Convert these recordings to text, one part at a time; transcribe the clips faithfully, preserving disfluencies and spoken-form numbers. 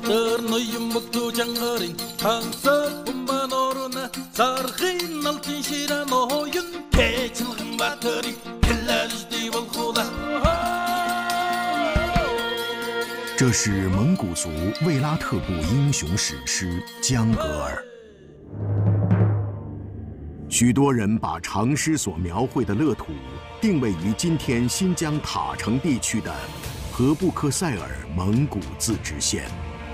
这是蒙古族卫拉特部英雄史诗《江格尔》。许多人把长诗所描绘的乐土定位于今天新疆塔城地区的和布克塞尔蒙古自治县。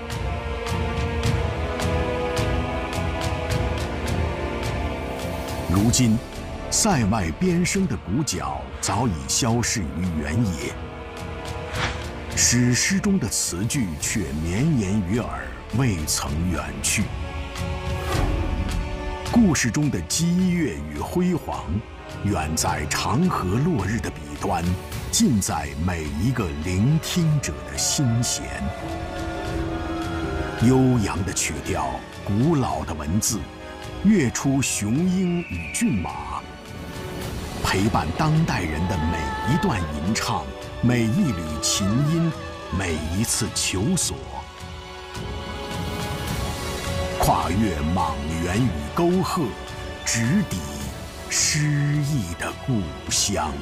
如今，塞外边声的鼓角早已消逝于原野，史诗中的词句却绵延于耳，未曾远去。故事中的激越与辉煌，远在长河落日的彼端，尽在每一个聆听者的心弦。悠扬的曲调，古老的文字，跃出雄鹰与骏马，陪伴当代人的每一段吟唱，每一缕琴音，每一次求索。跨越莽原与沟壑，直抵诗意的故乡。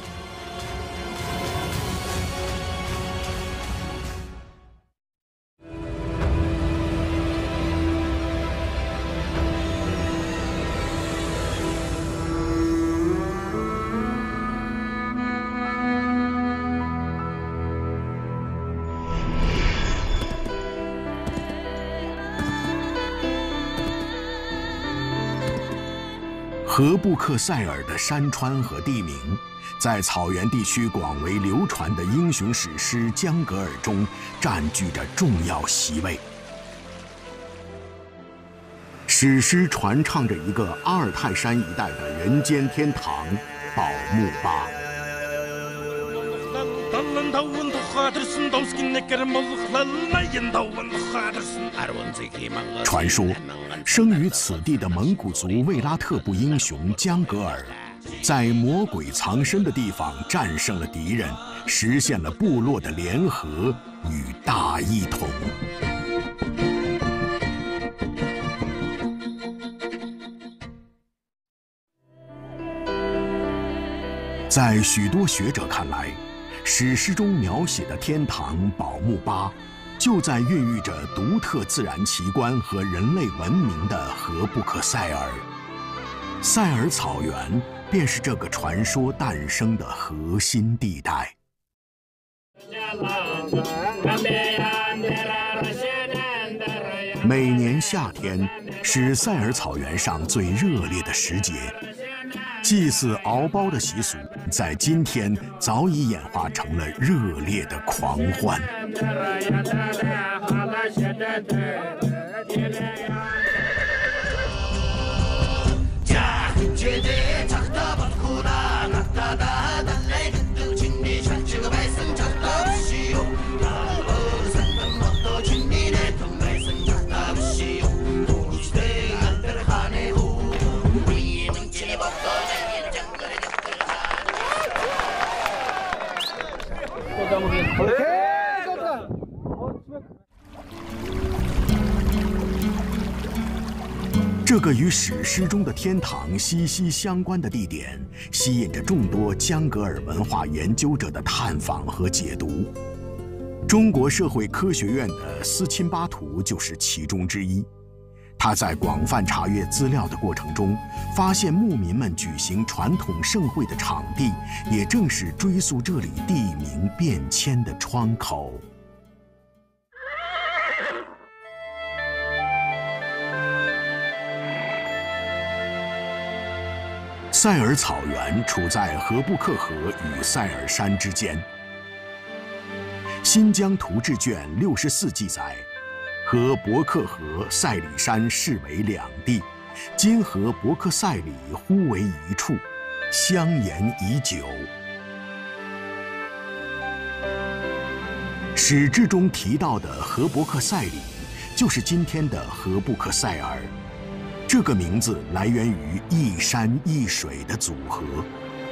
和布克塞尔的山川和地名，在草原地区广为流传的英雄史诗《江格尔》中占据着重要席位。史诗传唱着一个阿尔泰山一带的人间天堂——宝木巴。传说，生于此地的蒙古族卫拉特部英雄江格尔，在魔鬼藏身的地方战胜了敌人，实现了部落的联合与大一统。在许多学者看来，史诗中描写的天堂宝木巴，就在孕育着独特自然奇观和人类文明的和布克塞尔。塞尔草原便是这个传说诞生的核心地带。每年夏天是塞尔草原上最热烈的时节，祭祀敖包的习俗在今天早已演化成了热烈的狂欢。这个与史诗中的天堂息息相关的地点，吸引着众多江格尔文化研究者的探访和解读。中国社会科学院的斯钦巴图就是其中之一。他在广泛查阅资料的过程中，发现牧民们举行传统盛会的场地，也正是追溯这里地名变迁的窗口。塞尔草原处在和布克河与塞尔山之间。《新疆图志》卷六十四记载，和博克河、塞里山视为两地，今和博克塞里互为一处，相沿已久。史志中提到的和博克塞里，就是今天的和布克塞尔。这个名字来源于一山一水的组合。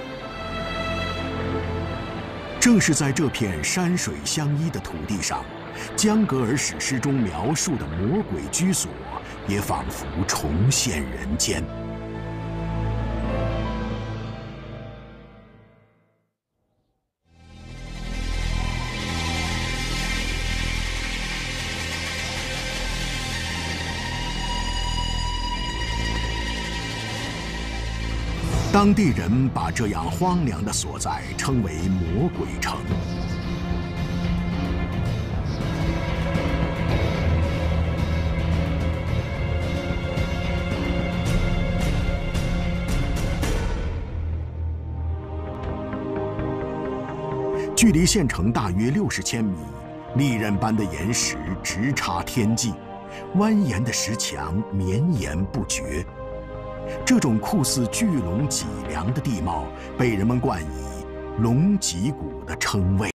正是在这片山水相依的土地上， 江格尔史诗中描述的魔鬼居所也仿佛重现人间。当地人把这样荒凉的所在称为魔鬼城。距离县城大约六十千米，利刃般的岩石直插天际，蜿蜒的石墙绵延不绝。这种酷似巨龙脊梁的地貌，被人们冠以“龙脊谷”的称谓。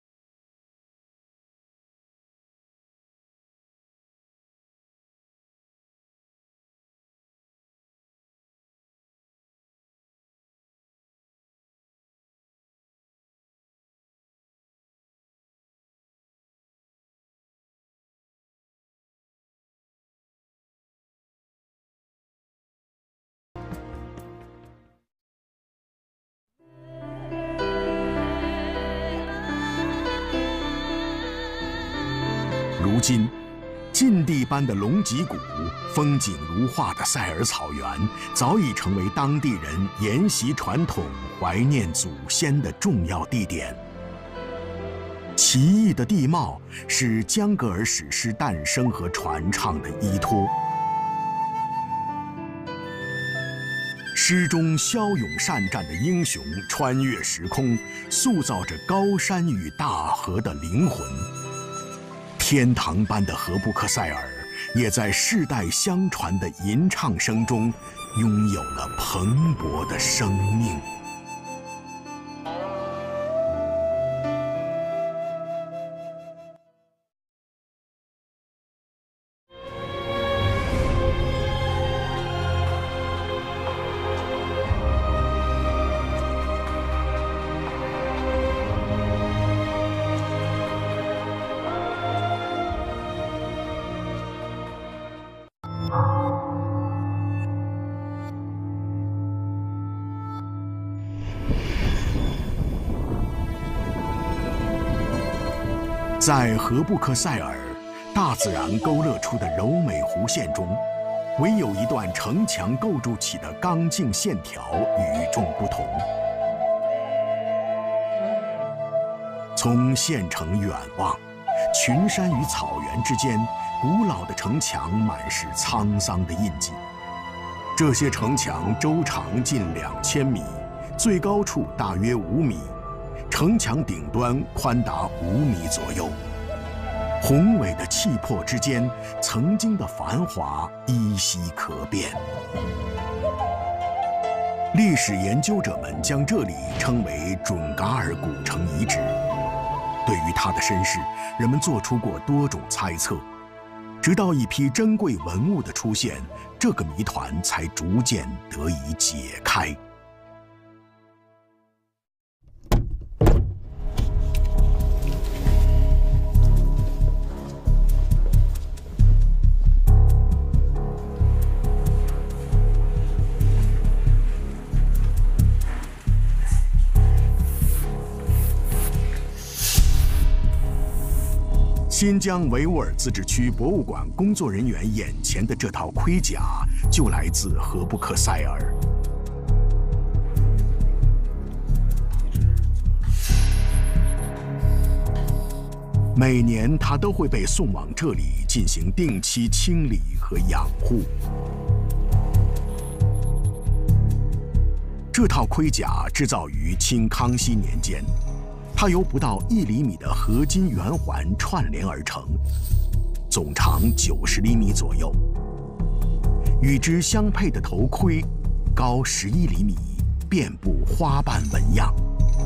如今，禁地般的龙脊谷、风景如画的塞尔草原，早已成为当地人沿袭传统、怀念祖先的重要地点。奇异的地貌是江格尔史诗诞生和传唱的依托。诗中骁勇善战的英雄穿越时空，塑造着高山与大河的灵魂。天堂般的荷布克塞尔，也在世代相传的吟唱声中，拥有了蓬勃的生命。在荷布克塞尔，大自然勾勒出的柔美弧线中，唯有一段城墙构筑起的刚劲线条与众不同。从县城远望，群山与草原之间，古老的城墙满是沧桑的印记。这些城墙周长近两千米，最高处大约五米。城墙顶端宽达五米左右，宏伟的气魄之间，曾经的繁华依稀可辨。历史研究者们将这里称为准噶尔古城遗址。对于它的身世，人们做出过多种猜测，直到一批珍贵文物的出现，这个谜团才逐渐得以解开。新疆维吾尔自治区博物馆工作人员眼前的这套盔甲，就来自荷布克塞尔。每年，它都会被送往这里进行定期清理和养护。这套盔甲制造于清康熙年间。它由不到一厘米的合金圆环串联而成，总长九十厘米左右。与之相配的头盔高十一厘米，遍布花瓣纹样。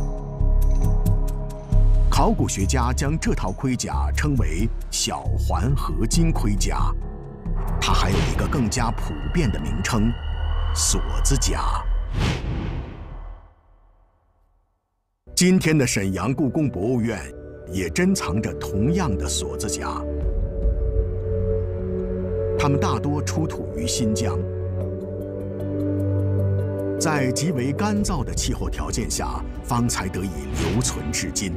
考古学家将这套盔甲称为小环合金盔甲，它还有一个更加普遍的名称——锁子甲。今天的沈阳故宫博物院也珍藏着同样的锁子甲。它们大多出土于新疆，在极为干燥的气候条件下，方才得以留存至今。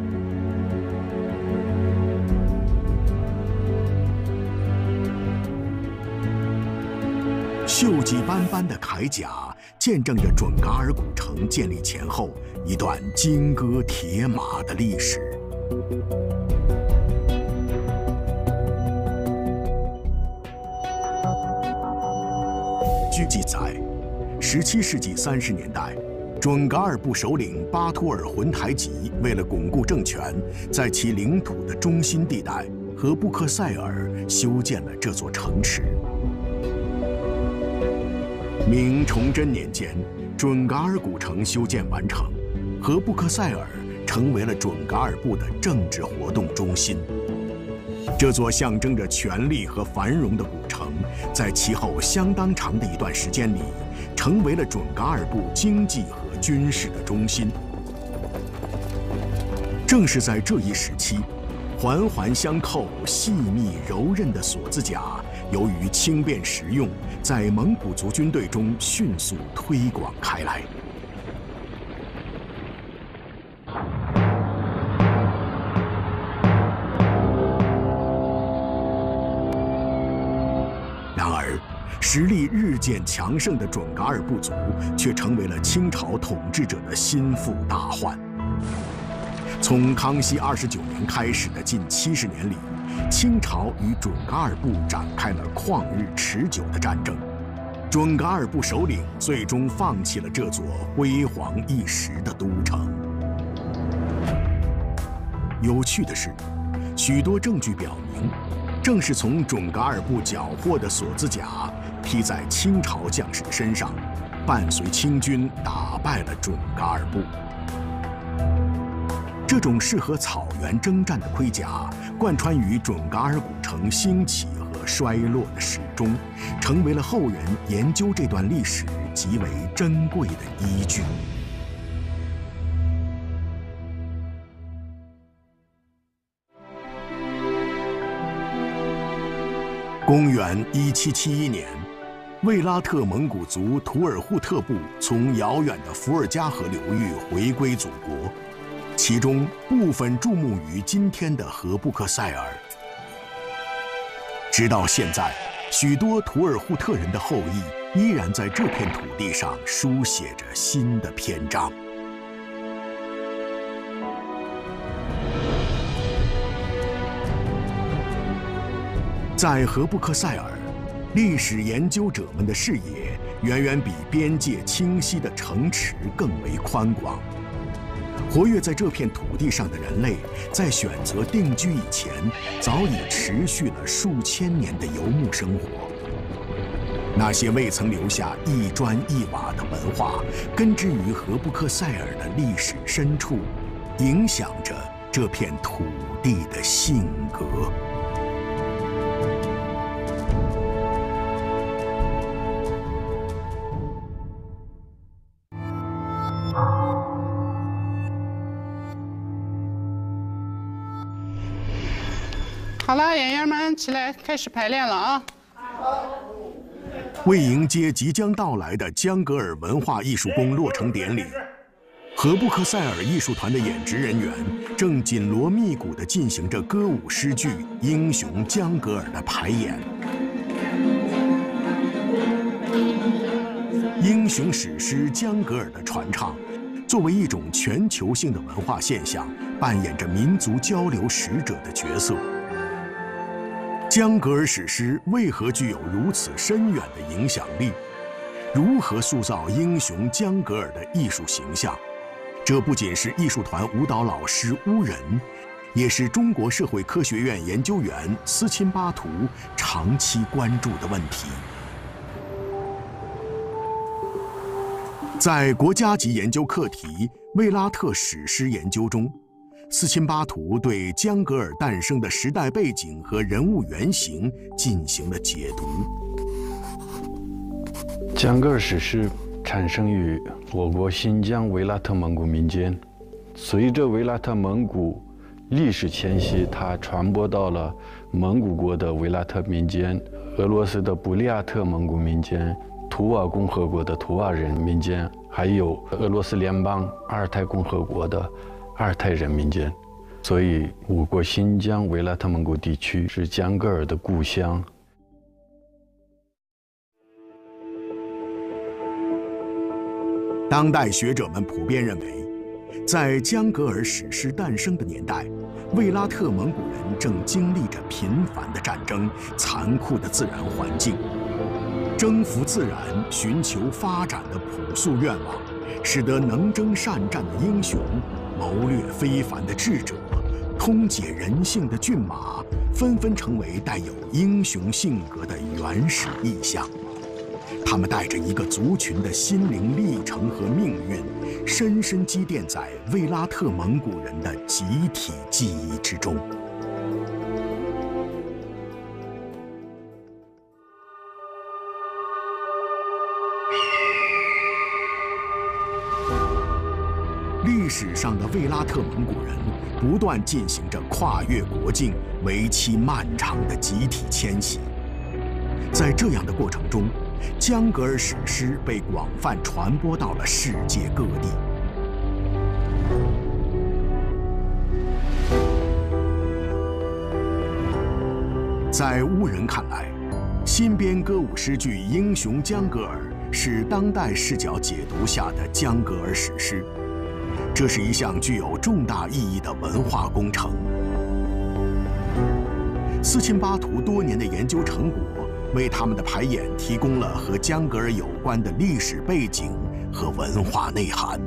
锈迹斑斑的铠甲，见证着准噶尔古城建立前后一段金戈铁马的历史。据记载，十七世纪三十年代，准噶尔部首领巴图尔浑台吉为了巩固政权，在其领土的中心地带和布克塞尔修建了这座城池。明崇祯年间，准噶尔古城修建完成，和布克塞尔成为了准噶尔部的政治活动中心。这座象征着权力和繁荣的古城，在其后相当长的一段时间里，成为了准噶尔部经济和军事的中心。正是在这一时期，环环相扣、细密柔韧的锁子甲，由于轻便实用，在蒙古族军队中迅速推广开来。然而，实力日渐强盛的准噶尔部族，却成为了清朝统治者的心腹大患。从康熙二十九年开始的近七十年里，清朝与准噶尔部展开了旷日持久的战争。准噶尔部首领最终放弃了这座辉煌一时的都城。有趣的是，许多证据表明，正是从准噶尔部缴获的锁子甲披在清朝将士身上，伴随清军打败了准噶尔部。这种适合草原征战的盔甲，贯穿于准噶尔古城兴起和衰落的始终，成为了后人研究这段历史极为珍贵的依据。公元一七七一年，卫拉特蒙古族图尔扈特部从遥远的伏尔加河流域回归祖国。其中部分注目于今天的和布克塞尔。直到现在，许多图尔扈特人的后裔依然在这片土地上书写着新的篇章。在和布克塞尔，历史研究者们的视野远远比边界清晰的城池更为宽广。活跃在这片土地上的人类，在选择定居以前，早已持续了数千年的游牧生活。那些未曾留下一砖一瓦的文化，根植于和布克塞尔的历史深处，影响着这片土地的性格。 好了，演员们起来，开始排练了啊！ 为迎接即将到来的江格尔文化艺术宫落成典礼，和布克塞尔艺术团的演职人员正紧锣密鼓地进行着歌舞诗剧《英雄江格尔》的排演。英雄史诗江格尔的传唱，作为一种全球性的文化现象，扮演着民族交流使者的角色。江格尔史诗为何具有如此深远的影响力？如何塑造英雄江格尔的艺术形象？这不仅是艺术团舞蹈老师乌仁，也是中国社会科学院研究员斯钦巴图长期关注的问题。在国家级研究课题《卫拉特史诗研究》中，斯钦巴图对江格尔诞生的时代背景和人物原型进行了解读。 江格尔史诗产生于我国新疆维拉特蒙古民间，随着维拉特蒙古历史迁徙，它传播到了蒙古国的维拉特民间、俄罗斯的布利亚特蒙古民间、图瓦共和国的图瓦人民间，还有俄罗斯联邦阿尔泰共和国的阿尔泰人民间。所以，我国新疆维拉特蒙古地区是江格尔的故乡。 当代学者们普遍认为，在江格尔史诗诞生的年代，维拉特蒙古人正经历着频繁的战争、残酷的自然环境。征服自然、寻求发展的朴素愿望，使得能征善战的英雄、谋略非凡的智者、通解人性的骏马，纷纷成为带有英雄性格的原始意象。他们带着一个族群的心灵历程和命运，深深积淀在维拉特蒙古人的集体记忆之中。历史上的维拉特蒙古人不断进行着跨越国境、为期漫长的集体迁徙。在这样的过程中，江格尔史诗被广泛传播到了世界各地。在乌人看来，新编歌舞诗剧《英雄江格尔》是当代视角解读下的江格尔史诗。这是一项具有重大意义的文化工程。斯钦巴图多年的研究成果，为他们的排演提供了和江格尔有关的历史背景和文化内涵。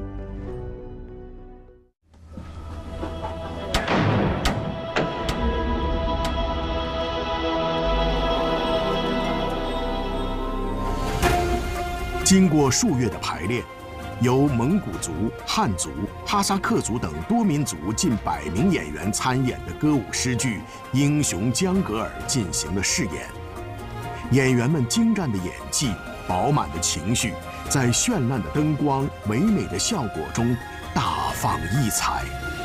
经过数月的排练，由蒙古族、汉族、哈萨克族等多民族近百名演员参演的歌舞诗剧《英雄江格尔》进行了试演。演员们精湛的演技、饱满的情绪，在绚烂的灯光、唯美的效果中大放异彩。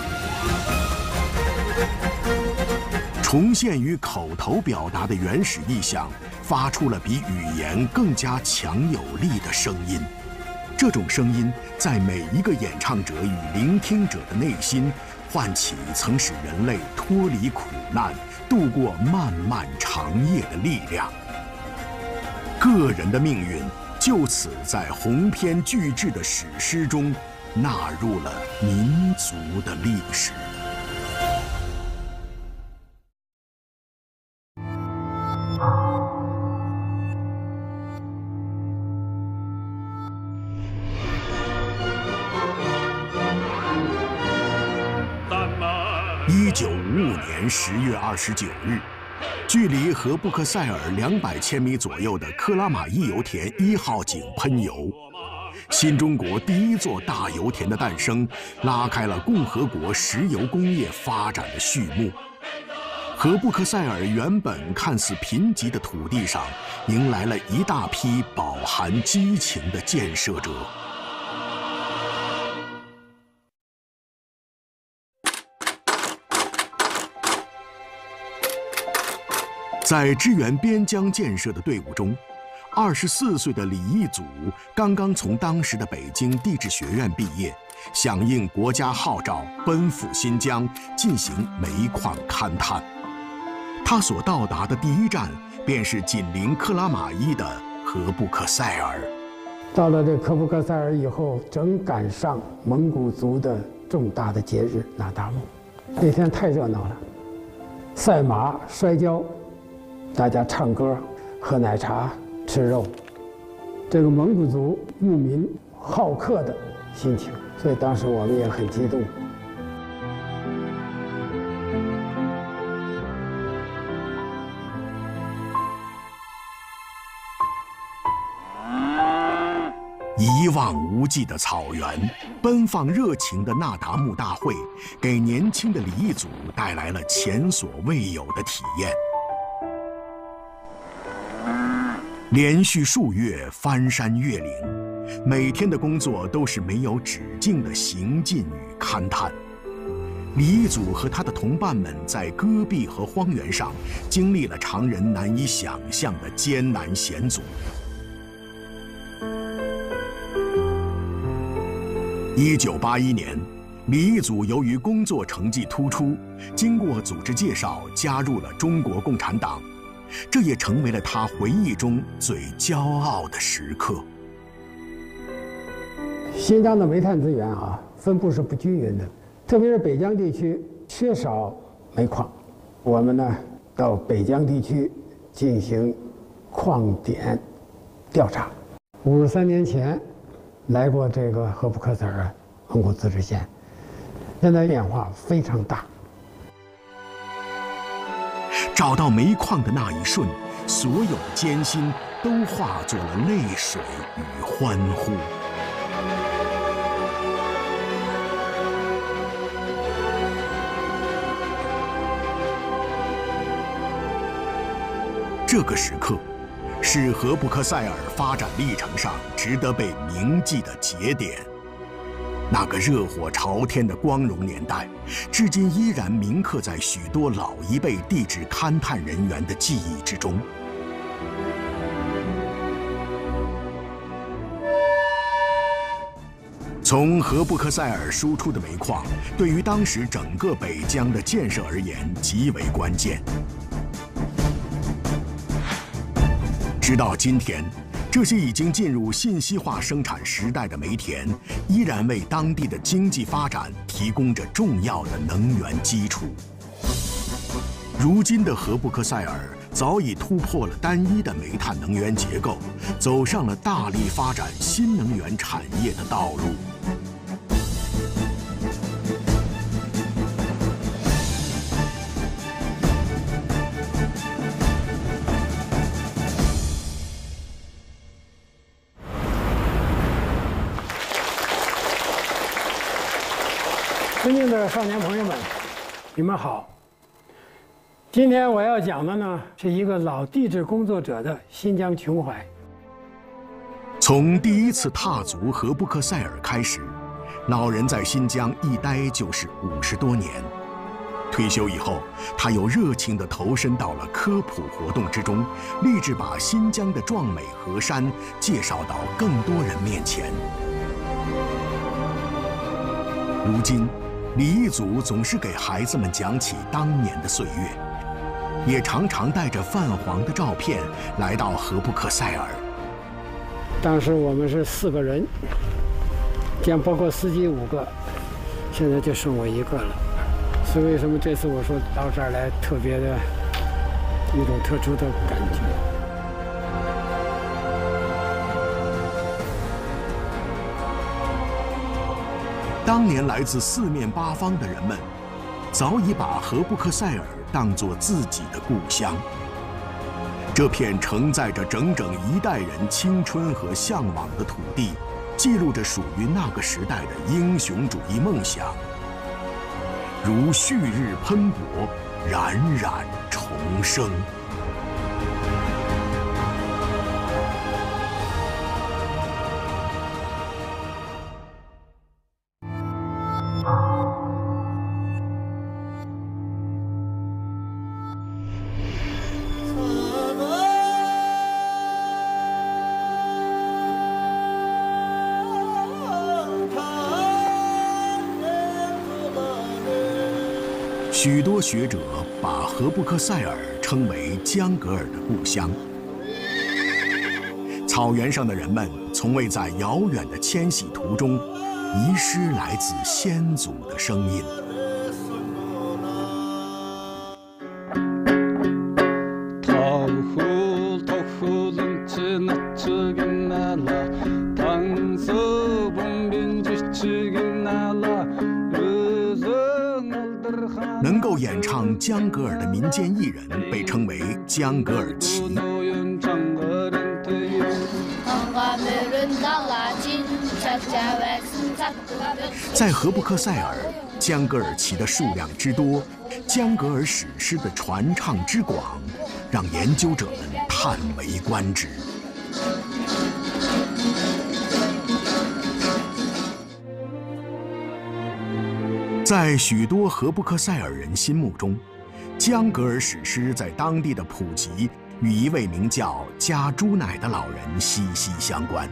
重现与口头表达的原始意象，发出了比语言更加强有力的声音。这种声音在每一个演唱者与聆听者的内心，唤起曾使人类脱离苦难、度过漫漫长夜的力量。个人的命运就此在鸿篇巨制的史诗中纳入了民族的历史。一九五五年十月二十九日，距离和布克塞尔两百千米左右的克拉玛依油田一号井喷油，新中国第一座大油田的诞生，拉开了共和国石油工业发展的序幕。和布克塞尔原本看似贫瘠的土地上，迎来了一大批饱含激情的建设者。在支援边疆建设的队伍中，二十四岁的李义祖刚刚从当时的北京地质学院毕业，响应国家号召，奔赴新疆进行煤矿勘探。他所到达的第一站便是紧邻克拉玛依的和布克塞尔。 到了这科布克塞尔以后，正赶上蒙古族的重大的节日那达慕，那天太热闹了，赛马、摔跤。大家唱歌、喝奶茶、吃肉，这个蒙古族牧民好客的心情，所以当时我们也很激动。 一望无际的草原，奔放热情的那达慕大会，给年轻的李义祖带来了前所未有的体验。连续数月翻山越岭，每天的工作都是没有止境的行进与勘探。 李一祖和他的同伴们在戈壁和荒原上经历了常人难以想象的艰难险阻。一九八一年，李一祖由于工作成绩突出，经过组织介绍加入了中国共产党，这也成为了他回忆中最骄傲的时刻。 新疆的煤炭资源啊，分布是不均匀的，特别是北疆地区缺少煤矿，我们呢到北疆地区进行矿点调查。五十三年前来过这个河布克塞尔蒙古自治县，现在变化非常大。 找到煤矿的那一瞬，所有的艰辛都化作了泪水与欢呼。这个时刻，是河布克塞尔发展历程上值得被铭记的节点。那个热火朝天的光荣年代，至今依然铭刻在许多老一辈地质勘探人员的记忆之中。从河布克塞尔输出的煤矿，对于当时整个北疆的建设而言极为关键。直到今天，这些已经进入信息化生产时代的煤田，依然为当地的经济发展提供着重要的能源基础。如今的河布克塞尔早已突破了单一的煤炭能源结构，走上了大力发展新能源产业的道路。 尊敬的少年朋友们，你们好。今天我要讲的呢，是一个老地质工作者的新疆情怀。 从第一次踏足河布克塞尔开始，老人在新疆一待就是五十多年。退休以后，他又热情地投身到了科普活动之中，立志把新疆的壮美河山介绍到更多人面前。如今，李一祖总是给孩子们讲起当年的岁月，也常常带着泛黄的照片来到河布克塞尔。 当时我们是四个人，将包括司机五个，现在就剩我一个了。所以为什么这次我说到这儿来，特别的一种特殊的感觉。 当年来自四面八方的人们，早已把河布克塞尔当作自己的故乡。这片承载着整整一代人青春和向往的土地，记录着属于那个时代的英雄主义梦想，如旭日喷薄，冉冉重生。许多学者把河布克塞尔称为江格尔的故乡。草原上的人们从未在遥远的迁徙途中遗失来自先祖的声音。能够演唱江格尔的民间艺人被称为江格尔旗。在河布克塞尔，江格尔旗的数量之多，江格尔史诗的传唱之广，让研究者们叹为观止。 在许多荷布克塞尔人心目中，江格尔史诗在当地的普及与一位名叫加朱乃的老人息息相关。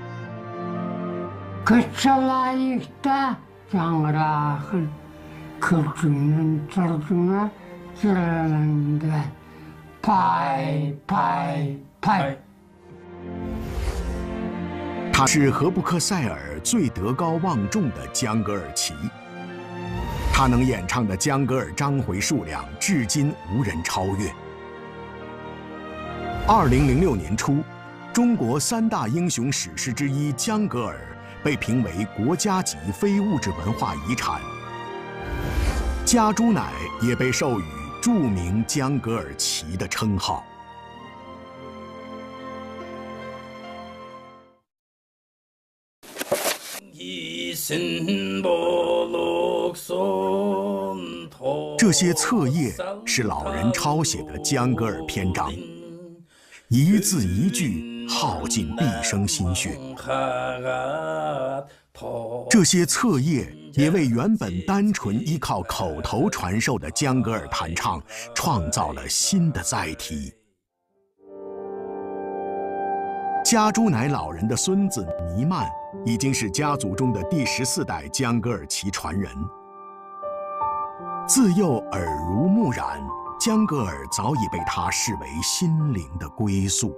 他是荷布克塞尔最德高望重的江格尔旗。他能演唱的江格尔章回数量至今无人超越。二零零六年初，中国三大英雄史诗之一江格尔被评为国家级非物质文化遗产。加朱乃也被授予著名江格尔旗的称号。这些册页是老人抄写的江格尔篇章，一字一句耗尽毕生心血。这些册页也为原本单纯依靠口头传授的江格尔弹唱创造了新的载体。加朱乃老人的孙子尼曼已经是家族中的第十四代江格尔旗传人。自幼耳濡目染，江格尔早已被他视为心灵的归宿。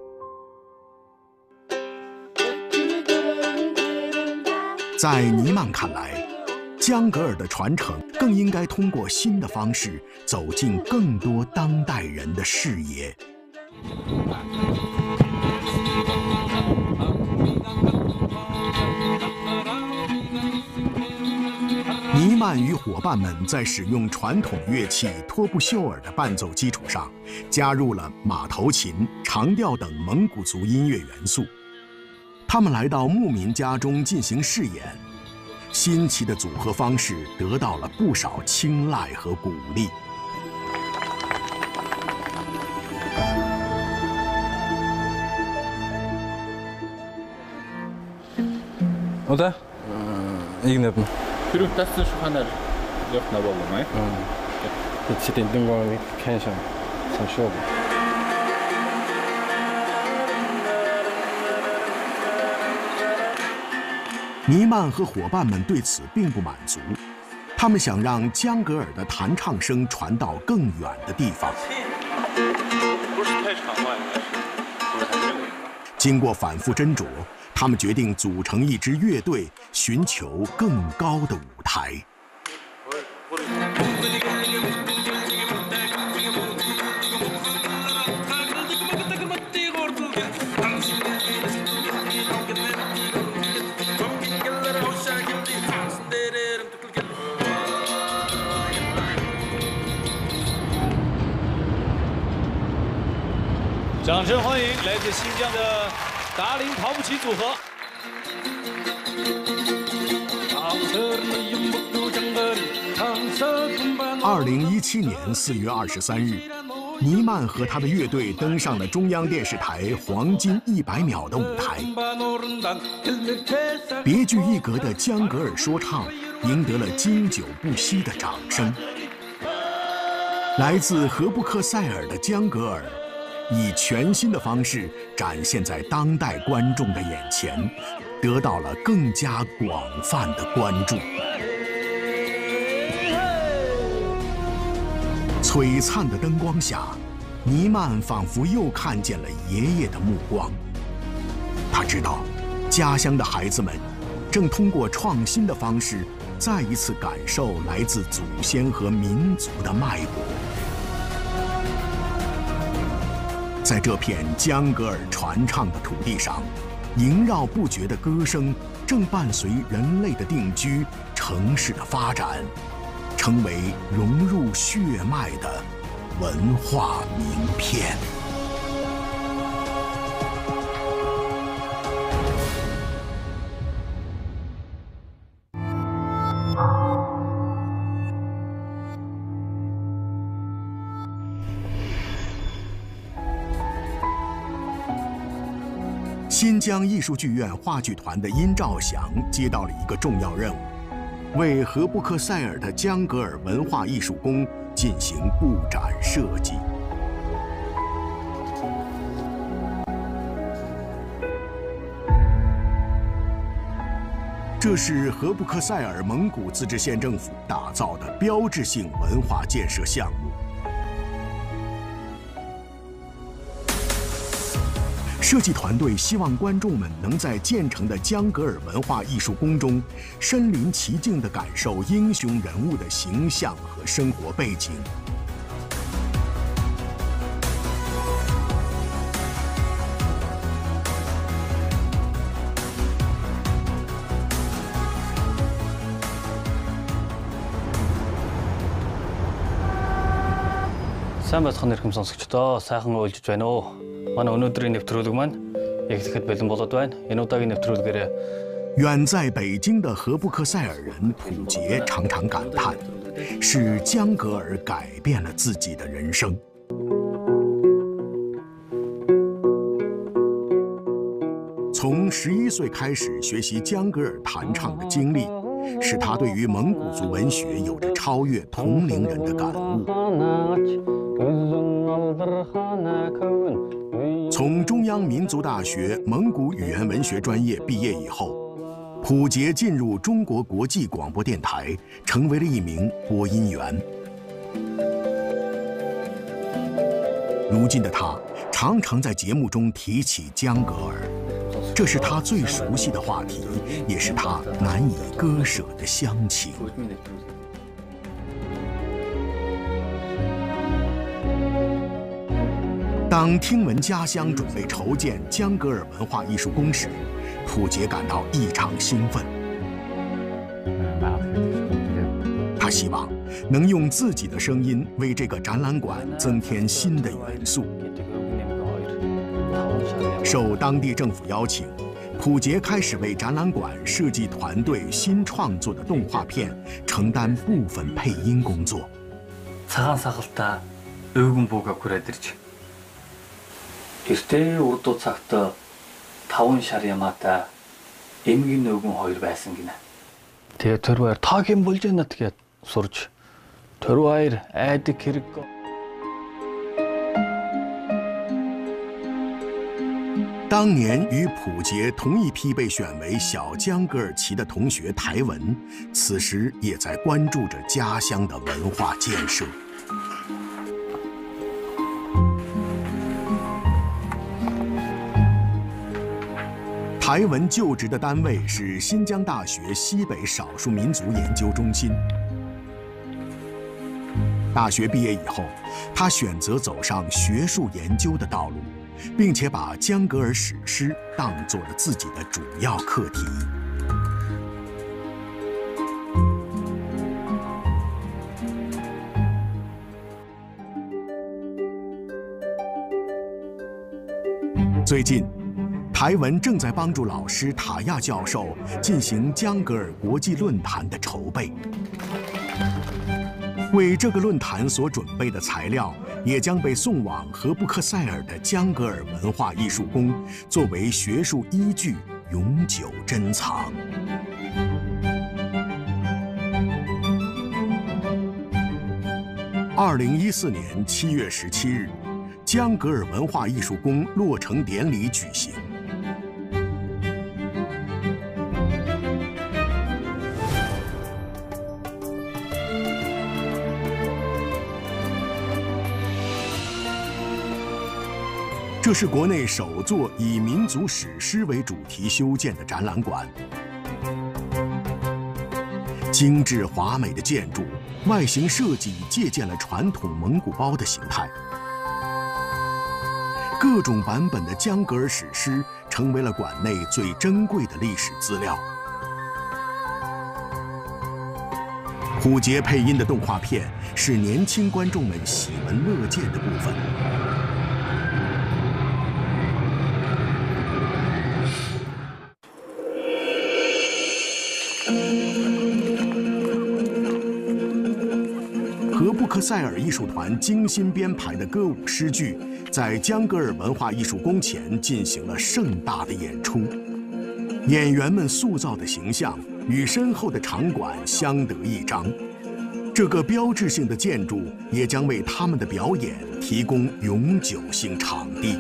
在尼曼看来，江格尔的传承更应该通过新的方式走进更多当代人的视野。尼曼与伙伴们在使用传统乐器托布秀尔的伴奏基础上，加入了马头琴、长调等蒙古族音乐元素。他们来到牧民家中进行试演，新奇的组合方式得到了不少青睐和鼓励。 Och det? Ingen öppna. Kruttassen skjønner løftene volden meg. Det sitter inte en gång kanske som kör. 尼曼和伙伴们对此并不满足，他们想让江格尔的弹唱声传到更远的地方。经过反复斟酌，他们决定组成一支乐队，寻求更高的舞台。 掌声欢迎来自新疆的达林跑步旗组合。 二零一七年四月二十三日，尼曼和他的乐队登上了中央电视台黄金一百秒的舞台。别具一格的江格尔说唱赢得了经久不息的掌声。来自荷布克塞尔的江格尔，以全新的方式展现在当代观众的眼前，得到了更加广泛的关注。璀璨的灯光下，尼曼仿佛又看见了爷爷的目光。他知道，家乡的孩子们正通过创新的方式，再一次感受来自祖先和民族的脉搏。在这片江格尔传唱的土地上，萦绕不绝的歌声正伴随人类的定居、城市的发展，成为融入血脉的文化名片。新疆艺术剧院话剧团的殷兆祥接到了一个重要任务， 为荷布克塞尔的江格尔文化艺术宫进行布展设计。这是荷布克塞尔蒙古自治县政府打造的标志性文化建设项目。设计团队希望观众们能在建成的江格尔文化艺术宫中，身临其境地感受英雄人物的形象和生活背景。 сайн байцгаана ирхэм сонсогчдоо сайхан уйлж байна уу? Манай өнөөдрийн нэвтрүүлэг маань эхлэхэд бэлэн болоод байна. Энэ удаагийн нэвтрүүлгээр 远在北京的荷布克塞尔人普杰常常感叹，是江格尔改变了自己的人生。从十一岁开始学习江格尔弹唱的经历，使他对于蒙古族文学有着超越同龄人的感悟。从中央民族大学蒙古语言文学专业毕业以后，普杰进入中国国际广播电台，成为了一名播音员。如今的他常常在节目中提起江格尔，这是他最熟悉的话题，也是他难以割舍的乡情。当听闻家乡准备筹建江格尔文化艺术宫时，普杰感到异常兴奋。他希望能用自己的声音为这个展览馆增添新的元素。受当地政府邀请，普杰开始为展览馆设计团队新创作的动画片承担部分配音工作。 цагаан сагалта өвгөн бууга хүрээд ирж. Гэртээ урдуу цагт таван шар ямаатай эмгэн өвгөн хоёр байсан гинэ. Тэгээ тэр баяр таагийн болж байна гэд сурж. Тэр баяр айдаг хэрэг. 当年与普杰同一批被选为小江格尔旗的同学台文，此时也在关注着家乡的文化建设。台文就职的单位是新疆大学西北少数民族研究中心。大学毕业以后，他选择走上学术研究的道路，并且把江格尔史诗当作了自己的主要课题。最近，台文正在帮助老师塔亚教授进行江格尔国际论坛的筹备。为这个论坛所准备的材料，也将被送往荷布克塞尔的江格尔文化艺术宫，作为学术依据永久珍藏。二零一四年七月十七日，江格尔文化艺术宫落成典礼举行。这是国内首座以民族史诗为主题修建的展览馆。精致华美的建筑，外形设计借鉴了传统蒙古包的形态。各种版本的江格尔史诗成为了馆内最珍贵的历史资料。普杰配音的动画片是年轻观众们喜闻乐见的部分。荷布克塞尔艺术团精心编排的歌舞诗剧，在江格尔文化艺术宫前进行了盛大的演出。演员们塑造的形象与深厚的场馆相得益彰。这个标志性的建筑也将为他们的表演提供永久性场地。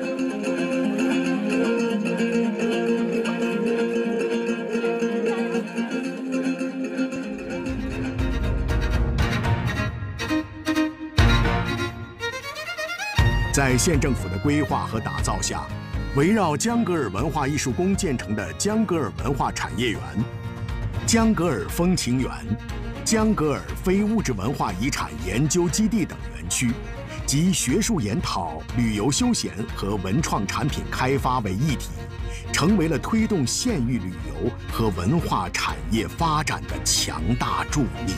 在县政府的规划和打造下，围绕江格尔文化艺术宫建成的江格尔文化产业园、江格尔风情园、江格尔非物质文化遗产研究基地等园区，集学术研讨、旅游休闲和文创产品开发为一体，成为了推动县域旅游和文化产业发展的强大助力。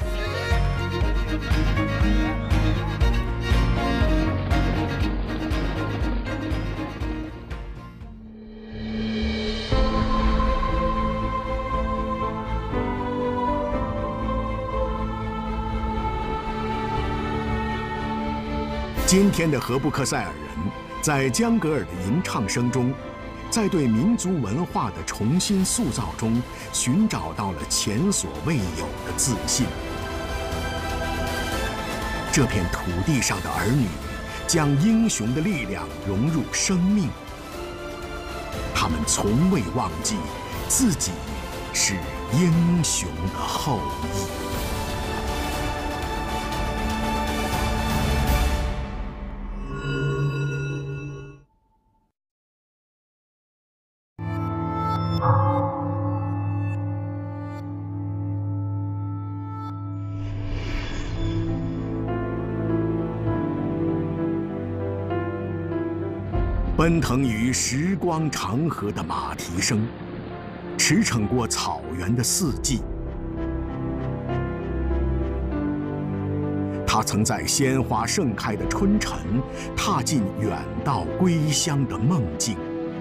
今天的荷布克塞尔人，在江格尔的吟唱声中，在对民族文化的重新塑造中，寻找到了前所未有的自信。这片土地上的儿女，将英雄的力量融入生命。他们从未忘记自己是英雄的后裔。奔腾于时光长河的马蹄声，驰骋过草原的四季。他曾在鲜花盛开的春晨，踏进远道归乡的梦境。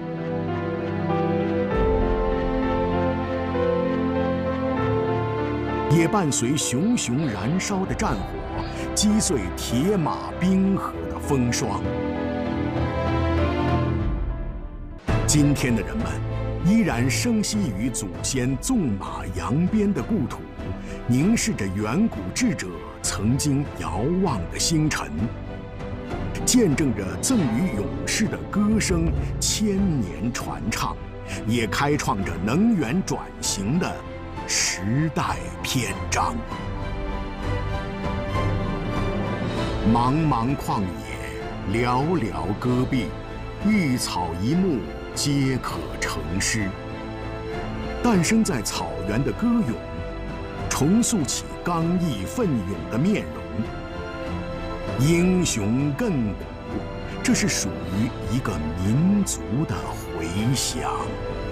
也伴随熊熊燃烧的战火，击碎铁马冰河的风霜。今天的人们依然生息于祖先纵马扬鞭的故土，凝视着远古智者曾经遥望的星辰，见证着赠予勇士的歌声千年传唱，也开创着能源转型的时代篇章。茫茫旷野，寥寥戈壁，一草一木皆可成诗。诞生在草原的歌咏，重塑起刚毅奋勇的面容。英雄亘古，这是属于一个民族的回响。